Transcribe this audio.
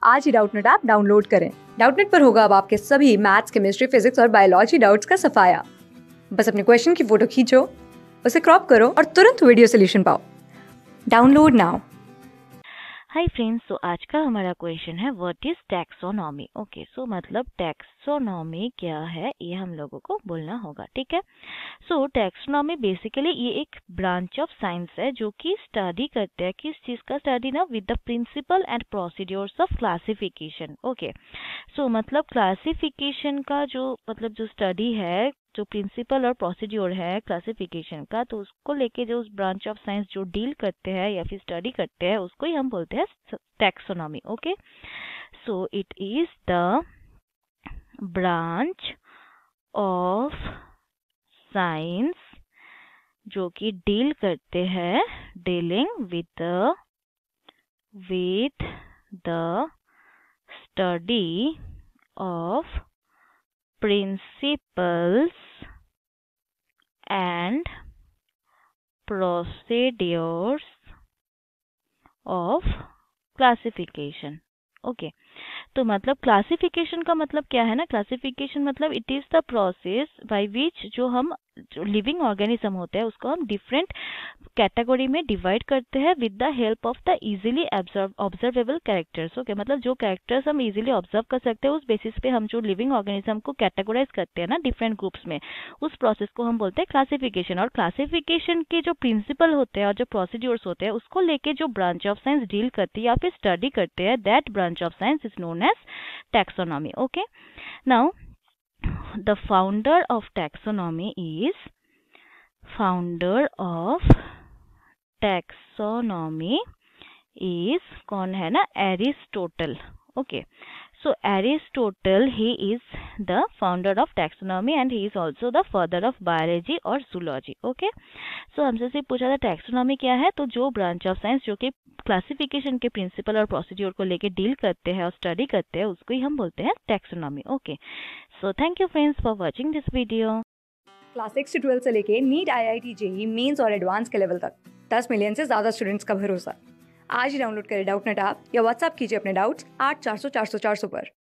आज ही Doubtnut app download करें। डाउटनेट पर होगा अब आपके सभी मैथ्स, केमिस्ट्री, फिजिक्स और बायोलॉजी डाउट्स का सफाया। बस अपने क्वेश्चन की फोटो खींचो, उसे क्रॉप करो और तुरंत वीडियो सोल्यूशन पाओ। Download now. हाय फ्रेंड्स, तो आज का हमारा क्वेश्चन है what is taxonomy. Okay, so मतलब टैक्सोनॉमी क्या है ये हम लोगों को बोलना होगा, ठीक है। सो टैक्सोनॉमी बेसिकली ये एक ब्रांच ऑफ साइंस है जो कि स्टडी करते हैं, किस चीज़ का स्टडी ना, with the principle and procedures of classification. Okay, so मतलब क्लासिफिकेशन का जो स्टडी है, जो प्रिंसिपल और प्रोसीड्योर है क्लासिफिकेशन का, तो उसको लेके जो उस ब्रांच ऑफ साइंस जो डील करते हैं या फिर स्टडी करते हैं उसको ही हम बोलते हैं taxonomy. Okay, so it is the branch of science जो कि डील करते हैं, dealing with the study of principles and procedures of classification. Okay, तो मतलब क्लासिफिकेशन का मतलब क्या है ना, क्लासिफिकेशन मतलब it is the process by which जो हम लिविंग ऑर्गेनिज्म होते हैं उसको हम डिफरेंट कैटेगरी में डिवाइड करते हैं with the help of the easily observable characters. Okay, मतलब जो कैरेक्टर्स हम इजीली ऑब्जर्व कर सकते हैं उस बेसिस पे हम जो लिविंग ऑर्गेनिज्म को कैटेगराइज करते हैं ना डिफरेंट ग्रुप्स में, उस प्रोसेस को हम बोलते हैं क्लासिफिकेशन। और क्लासिफिकेशन के जो प्रिंसिपल होते हैं और जो प्रोसीड्योर्स होते हैं उसको लेके जो ब्रांच ऑफ साइंस डील करती है या फिर स्टडी करते हैं, that branch of science is known as taxonomy. Okay, now the founder of taxonomy is कौन है ना, Aristotle. Okay, so Aristotle, he is the founder of taxonomy and he is also the father of biology और zoology. Okay, so हमसे सिर्फ पूछा था taxonomy क्या है, तो जो ब्रांच ऑफ साइंस जो कि क्लासिफिकेशन के प्रिंसिपल और प्रोसीड्योर को लेके डील करते हैं और स्टडी करते हैं उसको ही हम बोलते हैं taxonomy. Okay, so thank you friends for watching this video. Class 6 से 12 से लेके नीट, IIT, JEE मेंस और एडवांस के लेवल तक 10 मिलियन से ज्यादा स्टूडेंट्स का भरोसा। आज ही डाउनलोड करें डाउटनेट ऐप या व्हाट्सएप कीजिए अपने डाउट्स 8400 400 400 पर।